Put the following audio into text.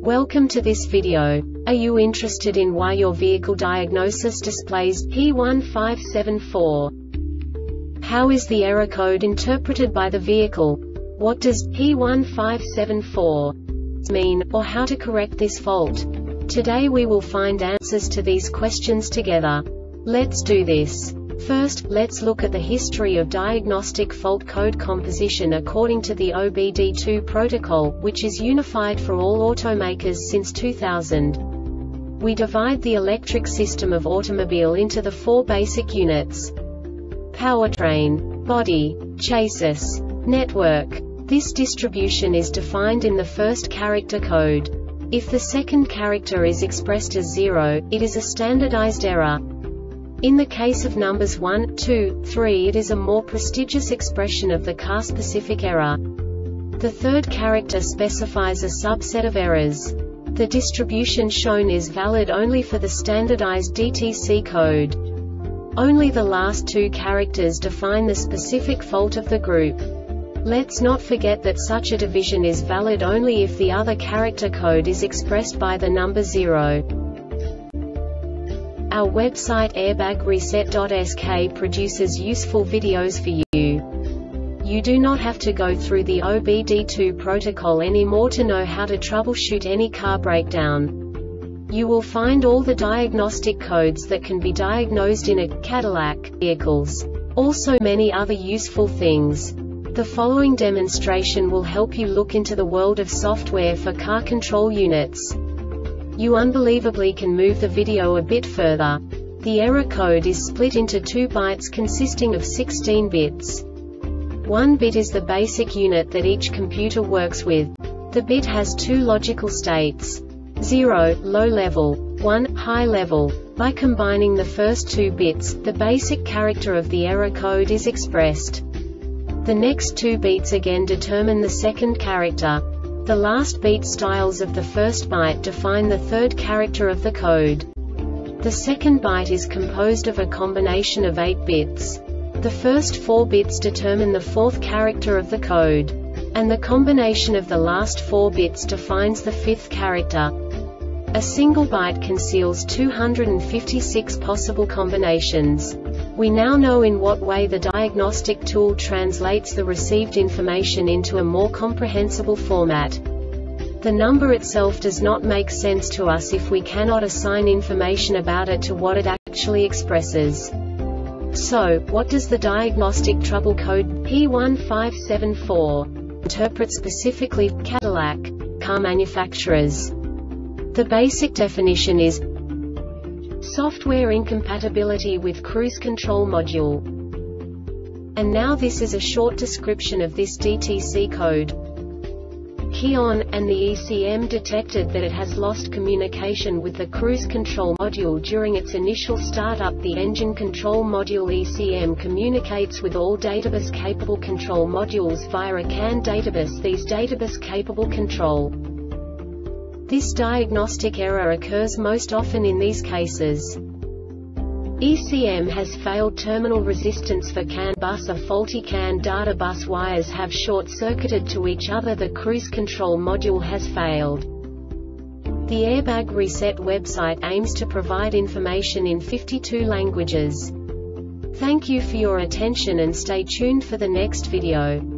Welcome to this video. Are you interested in why your vehicle diagnosis displays P1574? How is the error code interpreted by the vehicle? What does P1574 mean, or how to correct this fault? Today we will find answers to these questions together. Let's do this. First, let's look at the history of diagnostic fault code composition according to the OBD2 protocol, which is unified for all automakers since 2000. We divide the electric system of automobile into the four basic units: powertrain, body, chassis, network. This distribution is defined in the first character code. If the second character is expressed as 0, it is a standardized error. In the case of numbers 1, 2, 3, it is a more prestigious expression of the car-specific error. The third character specifies a subset of errors. The distribution shown is valid only for the standardized DTC code. Only the last two characters define the specific fault of the group. Let's not forget that such a division is valid only if the other character code is expressed by the number 0. Our website airbagreset.sk produces useful videos for you. You do not have to go through the OBD2 protocol anymore to know how to troubleshoot any car breakdown. You will find all the diagnostic codes that can be diagnosed in a Cadillac vehicles. Also many other useful things. The following demonstration will help you look into the world of software for car control units. You unbelievably can move the video a bit further. The error code is split into 2 bytes consisting of 16 bits. 1 bit is the basic unit that each computer works with. The bit has 2 logical states: 0, low level, 1, high level. By combining the first 2 bits, the basic character of the error code is expressed. The next 2 beats again determine the second character. The last beat styles of the first byte define the third character of the code. The second byte is composed of a combination of 8 bits. The first 4 bits determine the fourth character of the code. And the combination of the last 4 bits defines the fifth character. A single byte conceals 256 possible combinations. We now know in what way the diagnostic tool translates the received information into a more comprehensible format. The number itself does not make sense to us if we cannot assign information about it to what it actually expresses. So, what does the diagnostic trouble code P1574 interpret specifically for Cadillac car manufacturers? The basic definition is software incompatibility with cruise control module. And now this is a short description of this DTC code. Key on, and the ECM detected that it has lost communication with the cruise control module during its initial startup. The engine control module ECM communicates with all databus-capable control modules via a CAN databus. These databus-capable control. This diagnostic error occurs most often in these cases: ECM has failed terminal resistance for CAN bus, a faulty CAN data bus wires have short-circuited to each other, the cruise control module has failed. The Airbag Reset website aims to provide information in 52 languages. Thank you for your attention and stay tuned for the next video.